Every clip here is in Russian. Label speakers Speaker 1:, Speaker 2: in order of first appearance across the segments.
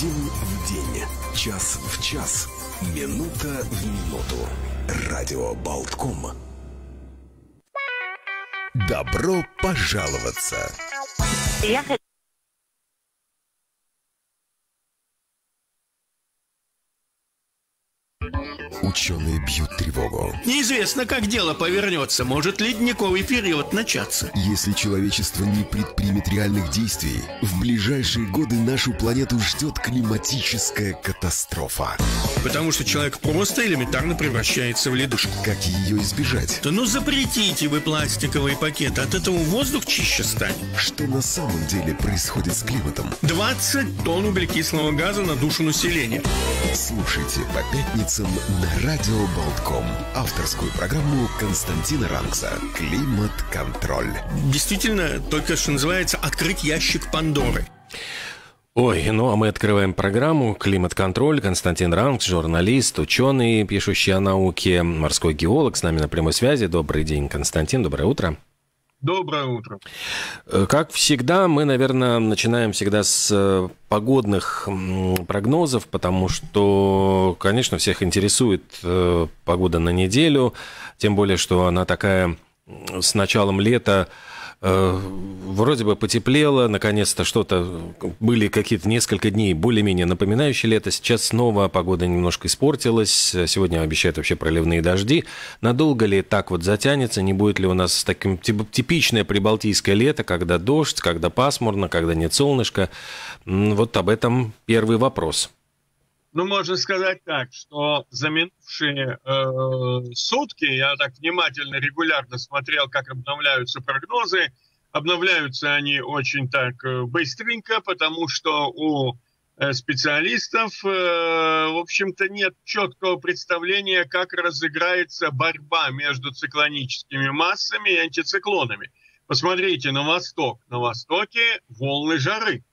Speaker 1: День в день, час в час, минута в минуту. Радио Болтком. Добро пожаловаться! Ученые бьют тревогу.
Speaker 2: Неизвестно, как дело повернется. Может ледниковый период начаться.
Speaker 1: Если человечество не предпримет реальных действий, в ближайшие годы нашу планету ждет климатическая катастрофа.
Speaker 2: Потому что человек просто элементарно превращается в ледушку.
Speaker 1: Как ее избежать?
Speaker 2: Да ну запретите вы пластиковые пакеты. От этого воздух чище станет.
Speaker 1: Что на самом деле происходит с климатом?
Speaker 2: 20 тонн углекислого газа на душу населения.
Speaker 1: Слушайте по пятницам на Радио Болтком авторскую программу Константина Рангса «Климат-контроль».
Speaker 2: Действительно, только что называется «Открыть ящик Пандоры».
Speaker 3: Ой, ну а мы открываем программу «Климат-контроль». Константин Рангс, журналист, ученый, пишущий о науке, морской геолог, с нами на прямой связи. Добрый день, Константин, доброе утро.
Speaker 4: Доброе утро.
Speaker 3: Как всегда, мы, наверное, начинаем всегда с погодных прогнозов, потому что, конечно, всех интересует погода на неделю, тем более, что она такая с началом лета, вроде бы потеплело, наконец-то что-то, были какие-то несколько дней более-менее напоминающие лето, сейчас снова погода немножко испортилась, сегодня обещают вообще проливные дожди. Надолго ли так вот затянется, не будет ли у нас таким типичное прибалтийское лето, когда дождь, когда пасмурно, когда нет солнышка? Вот об этом первый вопрос.
Speaker 4: Ну, можно сказать так, что за минувшие сутки я так внимательно, регулярно смотрел, как обновляются прогнозы. Обновляются они очень так быстренько, потому что у специалистов, в общем-то, нет четкого представления, как разыграется борьба между циклоническими массами и антициклонами. Посмотрите на восток. На востоке волны жары.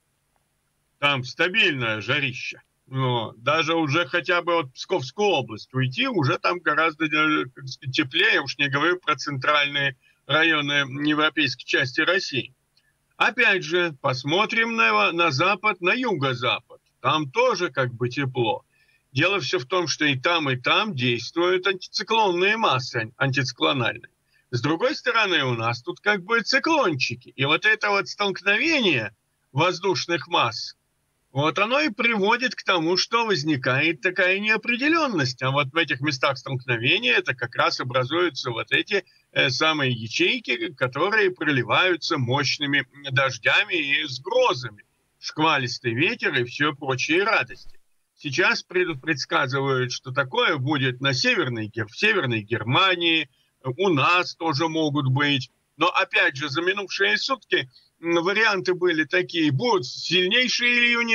Speaker 4: Там стабильное жарище. Но даже уже хотя бы от Псковскую область уйти, уже там гораздо теплее, уж не говорю про центральные районы европейской части России. Опять же, посмотрим на запад, на юго-запад. Там тоже как бы тепло. Дело все в том, что и там действуют антициклонные массы, антициклональные. С другой стороны, у нас тут как бы циклончики. И вот это вот столкновение воздушных масс, вот оно и приводит к тому, что возникает такая неопределенность. А вот в этих местах столкновения это как раз образуются вот эти самые ячейки, которые проливаются мощными дождями и с грозами. Шквалистый ветер и все прочие радости. Сейчас предсказывают, что такое будет в Северной Германии, у нас тоже могут быть. Но опять же, за минувшие сутки варианты были такие: будут сильнейшие ливни,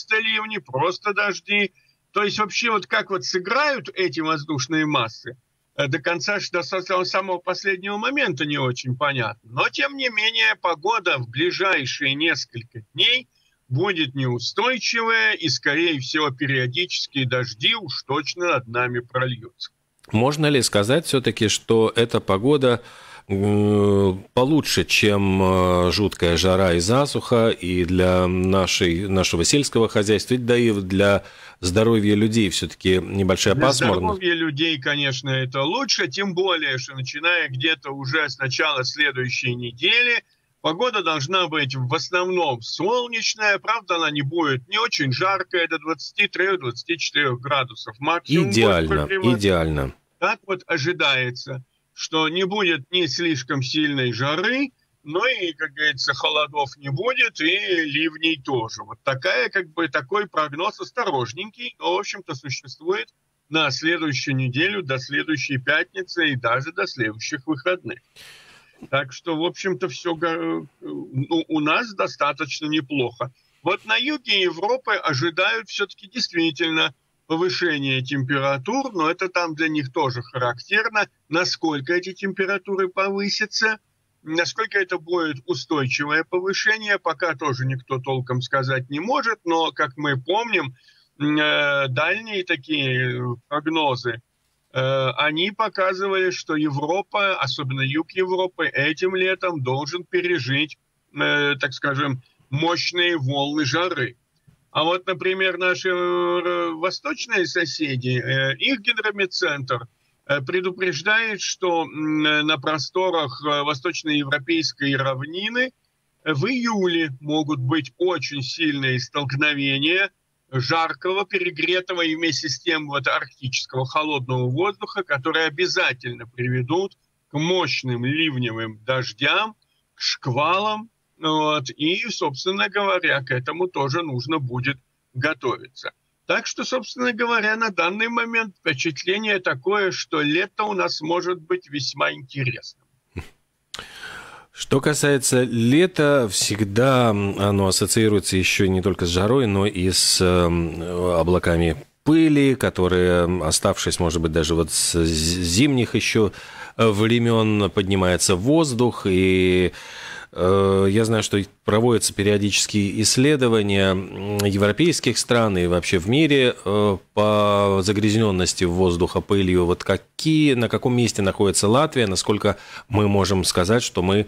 Speaker 4: просто дожди. То есть вообще вот как вот сыграют эти воздушные массы, до конца, до самого последнего момента не очень понятно. Но тем не менее погода в ближайшие несколько дней будет неустойчивая, и скорее всего периодические дожди уж точно над нами прольются.
Speaker 3: Можно ли сказать все-таки, что эта погода получше, чем жуткая жара и засуха, и для нашего сельского хозяйства, да и для здоровья людей все-таки небольшая пасмурность?
Speaker 4: Для здоровья людей, конечно, это лучше, тем более, что начиная где-то уже с начала следующей недели, погода должна быть в основном солнечная, правда, она не будет не очень жаркая, до 23-24 градусов максимум.
Speaker 3: Идеально.
Speaker 4: Так вот ожидается, что не будет ни слишком сильной жары, но и, как говорится, холодов не будет, и ливней тоже. Вот такой прогноз осторожненький, но, в общем-то, существует на следующую неделю, до следующей пятницы и даже до следующих выходных. Так что, в общем-то, все у нас достаточно неплохо. Вот на юге Европы ожидают все-таки действительно повышение температур, но это там для них тоже характерно. Насколько эти температуры повысятся, насколько это будет устойчивое повышение, пока тоже никто толком сказать не может, но, как мы помним, дальние такие прогнозы, они показывали, что Европа, особенно юг Европы, этим летом должен пережить, так скажем, мощные волны жары. А вот, например, наши восточные соседи, их гидрометцентр предупреждает, что на просторах восточноевропейской равнины в июле могут быть очень сильные столкновения жаркого, перегретого и вместе с тем вот арктического холодного воздуха, которые обязательно приведут к мощным ливневым дождям, к шквалам. Вот, и, собственно говоря, к этому тоже нужно будет готовиться. Так что, собственно говоря, на данный момент впечатление такое, что лето у нас может быть весьма интересным.
Speaker 3: Что касается лета, всегда оно ассоциируется еще не только с жарой, но и с облаками пыли, которые, оставшись, может быть, даже вот с зимних еще времен, поднимается в воздух. И я знаю, что проводятся периодические исследования европейских стран и вообще в мире по загрязненности воздуха пылью. Вот на каком месте находится Латвия, насколько мы можем сказать, что мы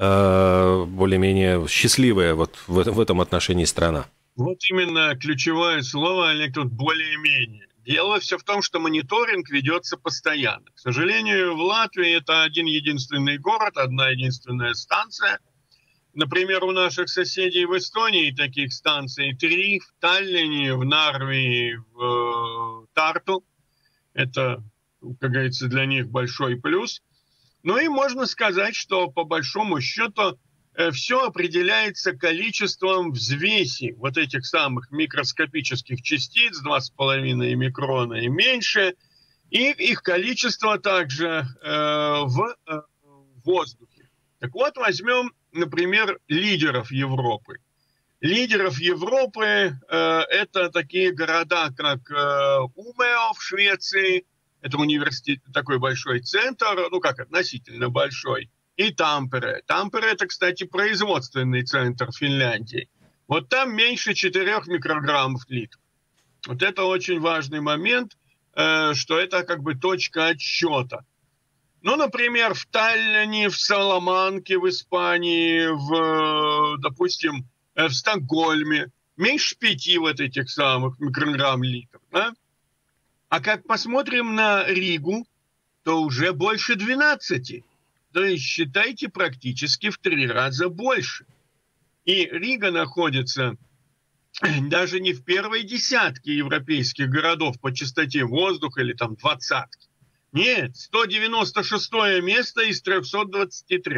Speaker 3: более-менее счастливая вот в этом отношении страна?
Speaker 4: Вот именно ключевое слово, Олег, тут более-менее. Дело все в том, что мониторинг ведется постоянно. К сожалению, в Латвии это один-единственный город, одна единственная станция. Например, у наших соседей в Эстонии таких станций 3, в Таллине, в Нарве, в Тарту. Это, как говорится, для них большой плюс. Ну и можно сказать, что по большому счету все определяется количеством взвеси вот этих самых микроскопических частиц, 2,5 микрона и меньше, и их количество также в воздухе. Так вот, возьмем, например, лидеров Европы. Лидеров Европы это такие города, как Умео в Швеции, это университет, такой большой центр, ну как относительно большой, и Тампере. Тампере это, кстати, производственный центр Финляндии. Вот там меньше 4 микрограммов в литр. Вот это очень важный момент, что это как бы точка отсчета. Ну, например, в Таллине, в Саламанке, в Испании, допустим, в Стокгольме меньше 5 вот этих самых микрограмм в литр. Да? А как посмотрим на Ригу, то уже больше 12. То есть, считайте, практически в 3 раза больше. И Рига находится даже не в первой десятке европейских городов по чистоте воздуха или там 20-ки. Нет, 196 место из 323.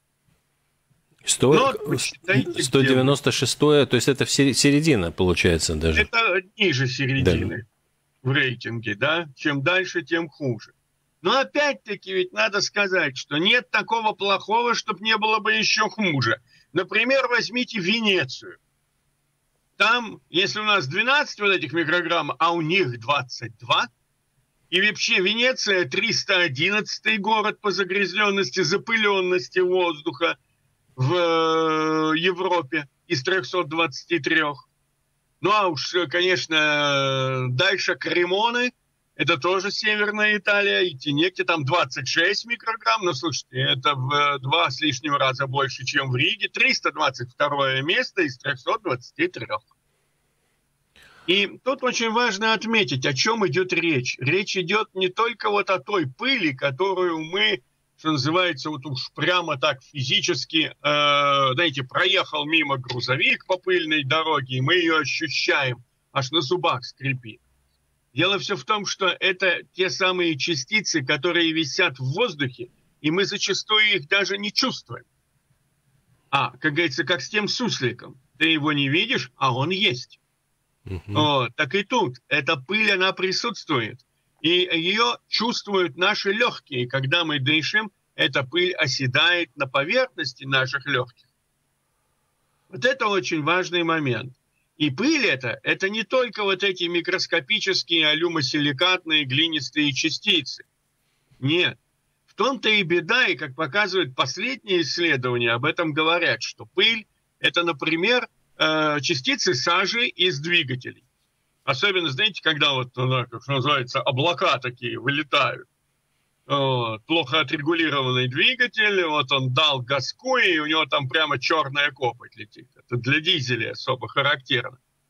Speaker 3: 196, то есть это середина, получается, даже.
Speaker 4: Это ниже середины в рейтинге, да? Чем дальше, тем хуже. Но опять-таки ведь надо сказать, что нет такого плохого, чтобы не было бы еще хуже. Например, возьмите Венецию. Там, если у нас 12 вот этих микрограмм, а у них 22, и вообще Венеция 311 город по загрязненности, запыленности воздуха в Европе из 323. Ну а уж, конечно, дальше Кремоны, это тоже Северная Италия, и Тенекти, там 26 микрограмм, но слушайте, это в 2 с лишним раза больше, чем в Риге, 322 место из 323. И тут очень важно отметить, о чем идет речь. Речь идет не только вот о той пыли, которую мы, что называется, вот уж прямо так физически, знаете, проехал мимо грузовик по пыльной дороге, и мы ее ощущаем, аж на зубах скрипит. Дело все в том, что это те самые частицы, которые висят в воздухе, и мы зачастую их даже не чувствуем. Как говорится, как с тем сусликом. Ты его не видишь, а он есть. Так и тут. Эта пыль, она присутствует. И ее чувствуют наши легкие. Когда мы дышим, эта пыль оседает на поверхности наших легких. Вот это очень важный момент. И пыль это не только вот эти микроскопические алюмосиликатные глинистые частицы. Нет. В том-то и беда, и как показывают последние исследования, об этом говорят, что пыль это, например, частицы сажи из двигателей. Особенно, знаете, когда вот, как называется, облака такие вылетают. Плохо отрегулированный двигатель, вот он дал газку, и у него там прямо черная копоть летит. Это для дизеля особо характерно.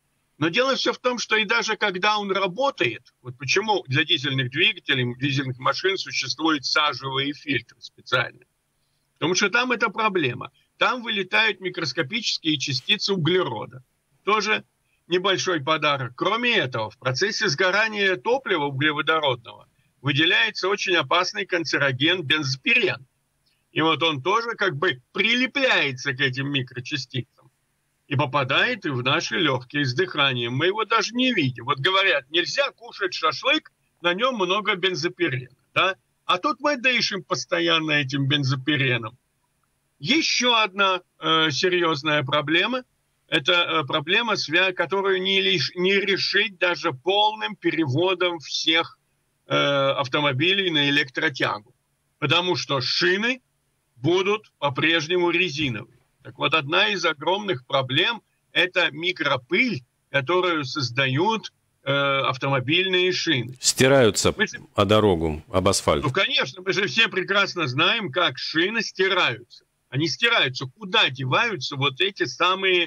Speaker 4: Но дело все в том, что и даже когда он работает, вот почему для дизельных двигателей, дизельных машин существуют сажевые фильтры специальные. Потому что там это проблема. Там вылетают микроскопические частицы углерода. Тоже небольшой подарок. Кроме этого, в процессе сгорания топлива углеводородного выделяется очень опасный канцероген бензопирен. И вот он тоже как бы прилепляется к этим микрочастицам и попадает и в наши легкие с дыханием. Мы его даже не видим. Вот говорят, нельзя кушать шашлык, на нем много бензопирена. Да? А тут мы дышим постоянно этим бензопиреном. Еще одна серьезная проблема – это проблема, которую не решить даже полным переводом всех автомобилей на электротягу. Потому что шины будут по-прежнему резиновые. Так вот, одна из огромных проблем – это микропыль, которую создают автомобильные шины.
Speaker 3: Стираются о дорогу, об асфальт.
Speaker 4: Ну, конечно, мы же все прекрасно знаем, как шины стираются. Они стираются. Куда деваются вот эти самые,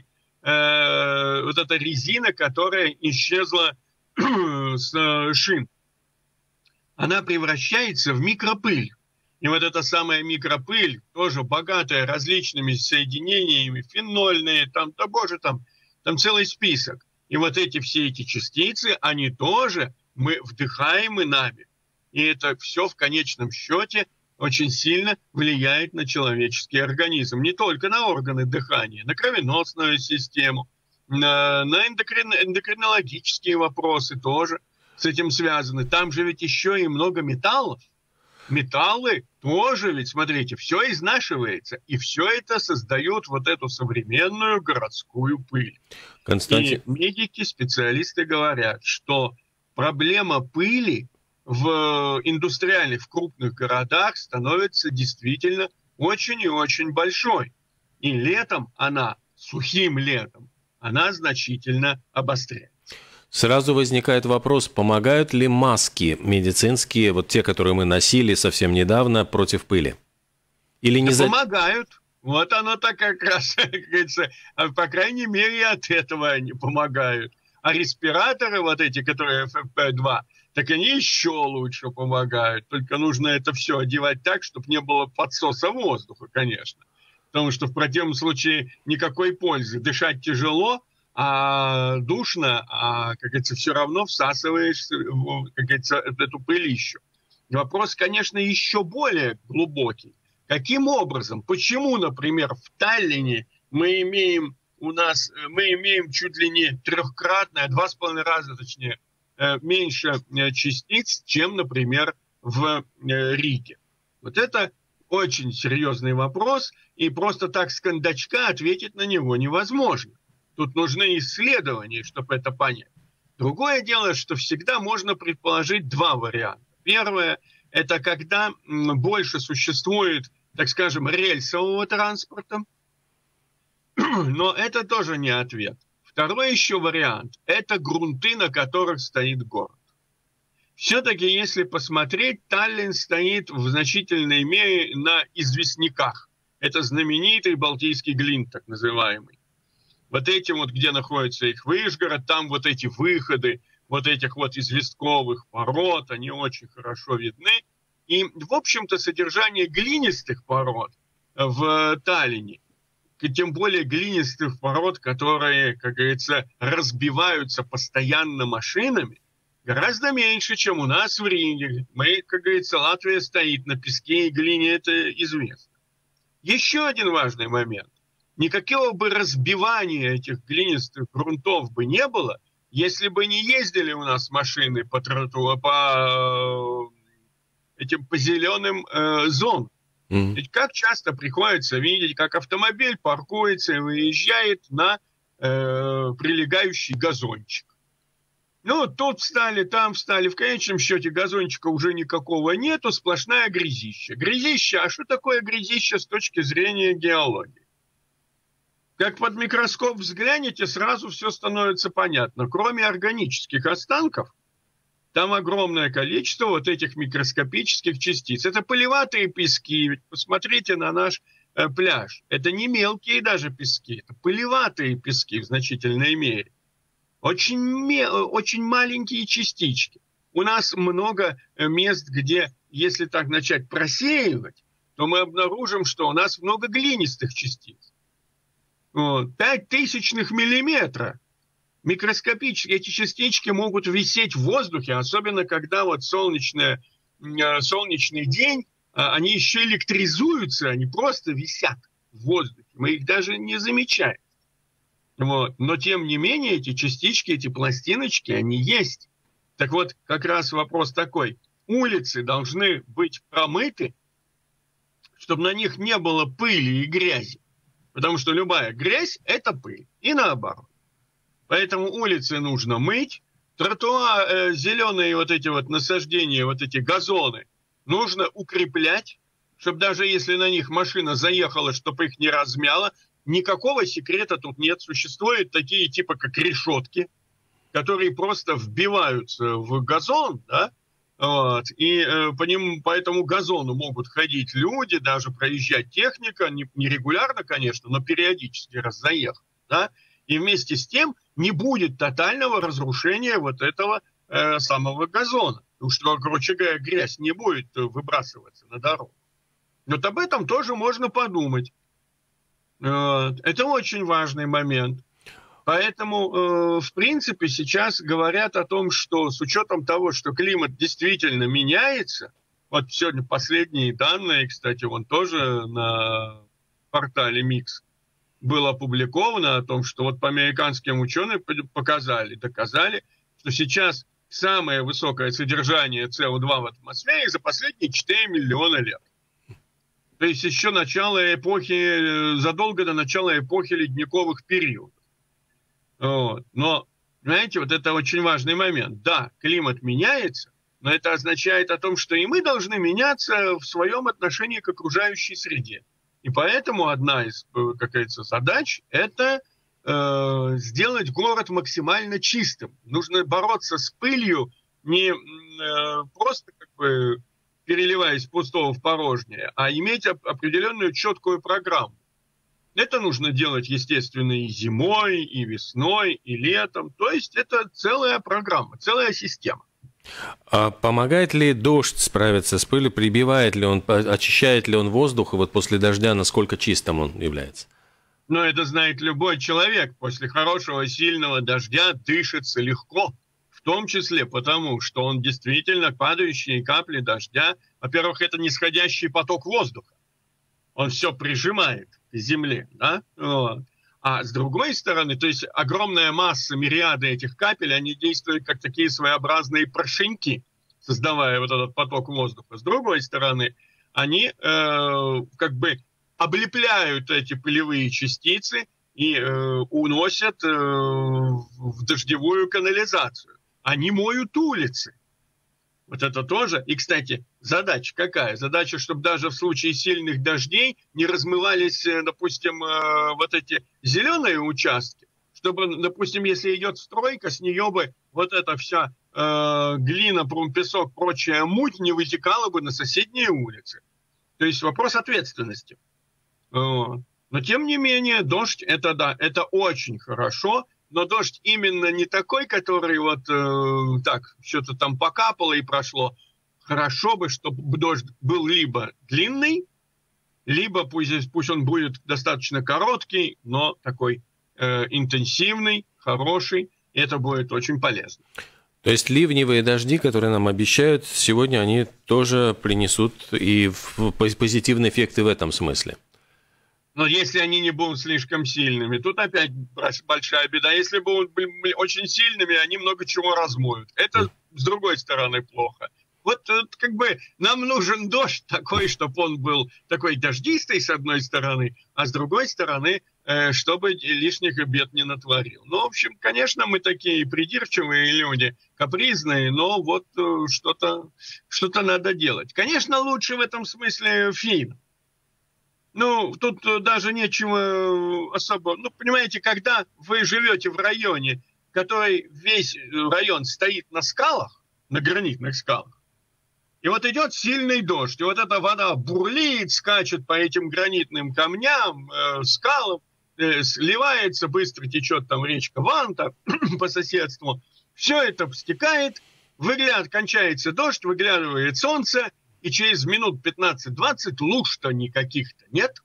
Speaker 4: вот эта резина, которая исчезла с шин? Она превращается в микропыль. И вот эта самая микропыль, тоже богатая различными соединениями, фенольные, там целый список. И вот все эти частицы, они тоже мы вдыхаем и нами. И это все в конечном счете очень сильно влияет на человеческий организм. Не только на органы дыхания, на кровеносную систему, на эндокринологические вопросы тоже с этим связаны. Там же ведь еще и много металлов. Металлы тоже, ведь смотрите, все изнашивается, и все это создает вот эту современную городскую пыль.
Speaker 3: Константин...
Speaker 4: И медики, специалисты говорят, что проблема пыли в индустриальных, в крупных городах становится действительно очень и очень большой. И летом сухим летом, она значительно обостряется.
Speaker 3: Сразу возникает вопрос, помогают ли маски медицинские, вот те, которые мы носили совсем недавно, против пыли? Или не
Speaker 4: помогают. Вот оно так как раз, как говорится, по крайней мере, от этого они помогают. А респираторы вот эти, которые FFP2, так они еще лучше помогают. Только нужно это все одевать так, чтобы не было подсоса воздуха, конечно. Потому что в противном случае никакой пользы. Дышать тяжело, а душно, как говорится, все равно всасываешь, как говорится, эту пылищу. Вопрос, конечно, еще более глубокий. Каким образом? Почему, например, в Таллине мы имеем чуть ли не 3-кратное, 2,5 раза, точнее, меньше частиц, чем, например, в Риге? Вот это очень серьезный вопрос, и просто так с кондачка ответить на него невозможно. Тут нужны исследования, чтобы это понять. Другое дело, что всегда можно предположить два варианта. Первое – это когда больше существует, так скажем, рельсового транспорта, но это тоже не ответ. Второй еще вариант – это грунты, на которых стоит город. Все-таки, если посмотреть, Таллин стоит в значительной мере на известняках. Это знаменитый Балтийский глинт, так называемый. Вот этим вот, где находится их Вышгород, там вот эти выходы вот этих вот известковых пород, они очень хорошо видны. И, в общем-то, содержание глинистых пород в Таллине, тем более глинистых пород, которые, как говорится, разбиваются постоянно машинами, гораздо меньше, чем у нас в Риге. Мы, как говорится, Латвия стоит на песке и глине, это известно. Еще один важный момент. Никакого бы разбивания этих глинистых грунтов бы не было, если бы не ездили у нас машины по зеленым зонам. Ведь как часто приходится видеть, как автомобиль паркуется и выезжает на прилегающий газончик. Ну, тут встали, там встали. В конечном счете газончика уже никакого нету, сплошная грязища. Грязища, а что такое грязища с точки зрения геологии? Как под микроскоп взглянете, сразу все становится понятно. Кроме органических останков, там огромное количество вот этих микроскопических частиц. Это пылеватые пески. Ведь посмотрите на наш пляж. Это не мелкие даже пески, это пылеватые пески в значительной мере. очень маленькие частички. У нас много мест, где, если так начать просеивать, то мы обнаружим, что у нас много глинистых частиц. 5 тысячных миллиметра. Микроскопические эти частички могут висеть в воздухе, особенно когда вот солнечный день, они еще электризуются, они просто висят в воздухе. Мы их даже не замечаем. Но тем не менее эти частички, эти пластиночки, они есть. Так вот, как раз вопрос такой. Улицы должны быть промыты, чтобы на них не было пыли и грязи. Потому что любая грязь – это пыль. И наоборот. Поэтому улицы нужно мыть. Тротуар, зеленые вот эти вот насаждения, вот эти газоны нужно укреплять, чтобы даже если на них машина заехала, чтобы их не размяло. Никакого секрета тут нет. Существуют такие типа как решетки, которые просто вбиваются в газон, да, и по этому газону могут ходить люди, даже проезжать техника, не регулярно, конечно, но периодически раз заехав, да, и вместе с тем не будет тотального разрушения вот этого самого газона, потому что, короче говоря, грязь не будет выбрасываться на дорогу. Вот об этом тоже можно подумать. Это очень важный момент. Поэтому, в принципе, сейчас говорят о том, что с учетом того, что климат действительно меняется, вот сегодня последние данные, кстати, вон тоже на портале МИКС было опубликовано о том, что вот по американским ученым доказали, что сейчас самое высокое содержание СО2 в атмосфере за последние 4 миллиона лет. То есть еще задолго до начала эпохи ледниковых периодов. Но, знаете, вот это очень важный момент. Да, климат меняется, но это означает о том, что и мы должны меняться в своем отношении к окружающей среде. И поэтому одна из, как говорится, задач – это сделать город максимально чистым. Нужно бороться с пылью, не просто как бы переливаясь из пустого в порожнее, а иметь определенную четкую программу. Это нужно делать, естественно, и зимой, и весной, и летом. То есть это целая программа, целая система.
Speaker 3: А помогает ли дождь справиться с пылью? Прибивает ли он, очищает ли он воздух? И вот после дождя насколько чистым он является?
Speaker 4: Ну, это знает любой человек. После хорошего, сильного дождя дышится легко. В том числе потому, что он действительно, падающие капли дождя, во-первых, это нисходящий поток воздуха. Он все прижимает к земле, да? Вот. А с другой стороны, то есть огромная масса, мириады этих капель, они действуют как такие своеобразные порошеньки, создавая вот этот поток воздуха. С другой стороны, они как бы облепляют эти пылевые частицы и уносят в дождевую канализацию. Они моют улицы. Вот это тоже. И, кстати, задача какая? Задача, чтобы даже в случае сильных дождей не размывались, допустим, вот эти зеленые участки. Чтобы, допустим, если идет стройка, с нее бы вот эта вся глина, песок, прочая муть не вытекала бы на соседние улицы. То есть вопрос ответственности. Но, тем не менее, дождь, это да, это очень хорошо. Но дождь именно не такой, который вот так, что-то там покапало и прошло. Хорошо бы, чтобы дождь был либо длинный, либо пусть он будет достаточно короткий, но такой интенсивный, хороший. И это будет очень полезно.
Speaker 3: То есть ливневые дожди, которые нам обещают, сегодня они тоже принесут и позитивные эффекты в этом смысле?
Speaker 4: Но если они не будут слишком сильными, тут опять большая беда. Если будут очень сильными, они много чего размоют. Это, с другой стороны, плохо. Вот как бы нам нужен дождь такой, чтобы он был такой дождистый, с одной стороны, а с другой стороны, чтобы лишних бед не натворил. Ну, в общем, конечно, мы такие придирчивые люди, капризные, но вот что-то надо делать. Конечно, лучше в этом смысле фин. Ну, тут даже нечего особо... Ну, понимаете, когда вы живете в районе, который весь район стоит на скалах, на гранитных скалах, и вот идет сильный дождь, и вот эта вода бурлит, скачет по этим гранитным камням, скалам, сливается, быстро течет там речка Ванта по соседству. Все это стекает, кончается дождь, выглядывает солнце, и через минут 15-20 луж-то никаких-то нет.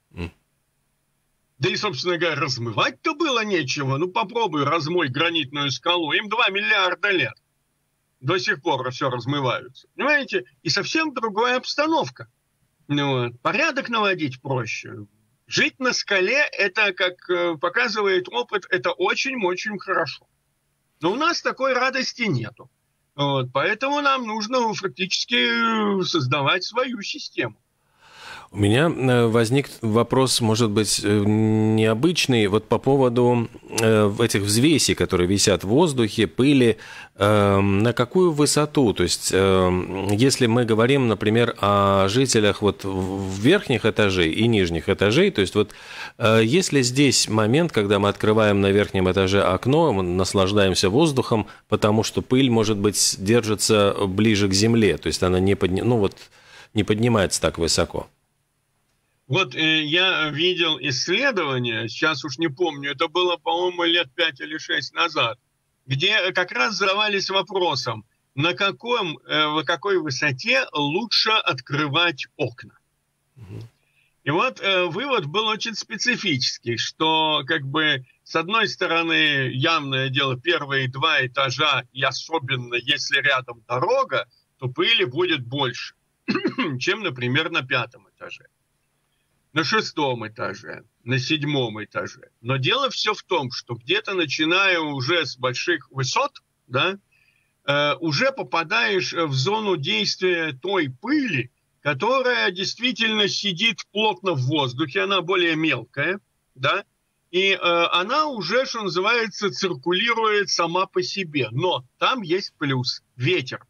Speaker 4: Да и, собственно говоря, размывать-то было нечего. Ну, попробуй размой гранитную скалу. Им 2 миллиарда лет. До сих пор все размываются. Понимаете? И совсем другая обстановка. Порядок наводить проще. Жить на скале, это, как показывает опыт, это очень-очень хорошо. Но у нас такой радости нету. Поэтому нам нужно фактически создавать свою систему.
Speaker 3: У меня возник вопрос, может быть, необычный, вот по поводу этих взвесей, которые висят в воздухе, пыли, на какую высоту? То есть, если мы говорим, например, о жителях вот верхних этажей и нижних этажей, то есть, вот есть ли здесь момент, когда мы открываем на верхнем этаже окно, мы наслаждаемся воздухом, потому что пыль, может быть, держится ближе к земле, то есть, она не поднимается так высоко?
Speaker 4: Вот я видел исследование, сейчас уж не помню, это было, по-моему, лет 5 или 6 назад, где как раз задавались вопросом, на какой высоте лучше открывать окна. И вот вывод был очень специфический, что как бы с одной стороны, явное дело, первые 2 этажа, и особенно если рядом дорога, то пыли будет больше, чем, например, на 5-м этаже. На 6-м этаже, на 7-м этаже. Но дело все в том, что где-то начиная уже с больших высот, да, уже попадаешь в зону действия той пыли, которая действительно сидит плотно в воздухе, она более мелкая, да, и она уже, что называется, циркулирует сама по себе. Но там есть плюс – ветер.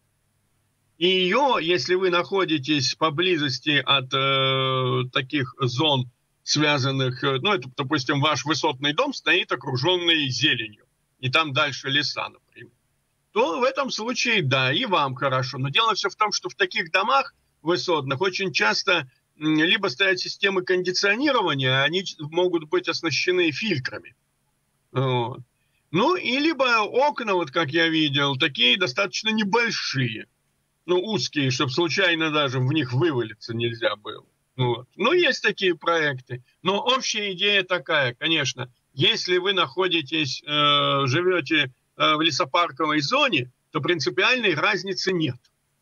Speaker 4: И ее, если вы находитесь поблизости от таких зон, связанных, ну, это, допустим, ваш высотный дом стоит окруженный зеленью, и там дальше леса, например, то в этом случае, да, и вам хорошо. Но дело все в том, что в таких домах высотных очень часто либо стоят системы кондиционирования, они могут быть оснащены фильтрами. Вот. Ну, и либо окна, вот как я видел, такие достаточно небольшие. Ну, узкие, чтобы случайно даже в них вывалиться нельзя было. Вот. Ну, есть такие проекты. Но общая идея такая, конечно, если вы находитесь, живете в лесопарковой зоне, то принципиальной разницы нет.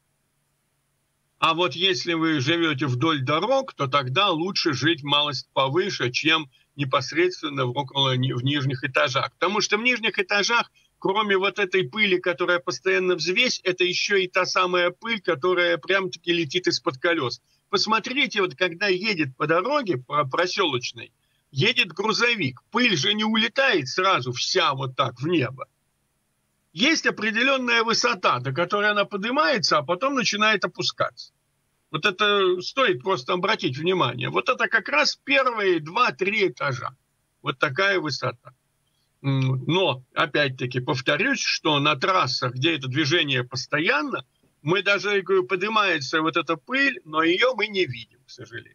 Speaker 4: А вот если вы живете вдоль дорог, то тогда лучше жить малость повыше, чем непосредственно в нижних этажах. Потому что в нижних этажах, кроме вот этой пыли, которая постоянно взвесь, это еще и та самая пыль, которая прям-таки летит из-под колес. Посмотрите, вот когда едет по дороге, по проселочной, едет грузовик, пыль же не улетает сразу вся вот так в небо. Есть определенная высота, до которой она поднимается, а потом начинает опускаться. Вот это стоит просто обратить внимание. Вот это как раз первые 2-3 этажа. Вот такая высота. Но, опять-таки, повторюсь, что на трассах, где это движение постоянно, мы даже, говорю, поднимается вот эта пыль, но ее мы не видим, к сожалению.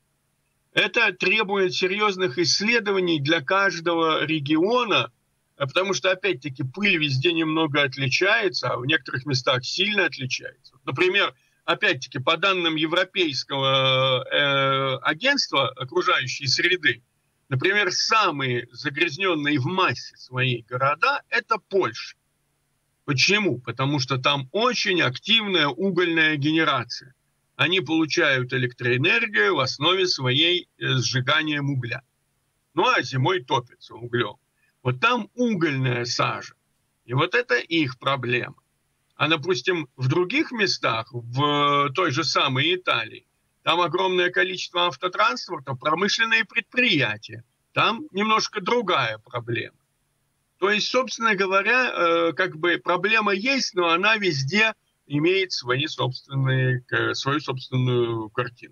Speaker 4: Это требует серьезных исследований для каждого региона, потому что, опять-таки, пыль везде немного отличается, а в некоторых местах сильно отличается. Например, опять-таки, по данным Европейского агентства окружающей среды, например, самые загрязненные в массе своей города – это Польша. Почему? Потому что там очень активная угольная генерация. Они получают электроэнергию в основе своей сжиганием угля. Ну, а зимой топятся углем. Вот там угольная сажа. И вот это их проблема. А, допустим, в других местах, в той же самой Италии, там огромное количество автотранспорта, промышленные предприятия. Там немножко другая проблема. То есть, собственно говоря, как бы проблема есть, но она везде имеет свою собственную картину.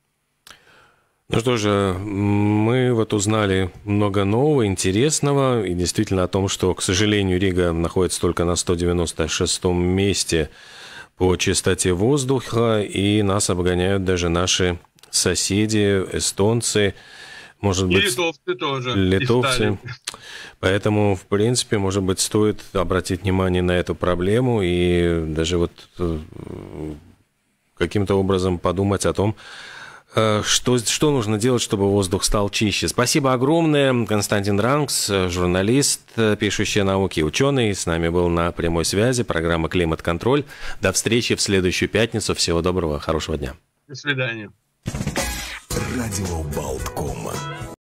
Speaker 3: Ну что же, мы вот узнали много нового, интересного, и действительно о том, что, к сожалению, Рига находится только на 196-м месте по чистоте воздуха, и нас обгоняют даже наши соседи, эстонцы. Может
Speaker 4: И
Speaker 3: быть,
Speaker 4: литовцы тоже.
Speaker 3: литовцы. Поэтому, в принципе, может быть, стоит обратить внимание на эту проблему и даже вот каким-то образом подумать о том, что нужно делать, чтобы воздух стал чище. Спасибо огромное. Константин Ранкс, журналист, пишущий науки, ученый, с нами был на прямой связи. Программа «Климат-контроль». До встречи в следующую пятницу. Всего доброго, хорошего дня.
Speaker 4: До свидания.
Speaker 1: Радио Болткома.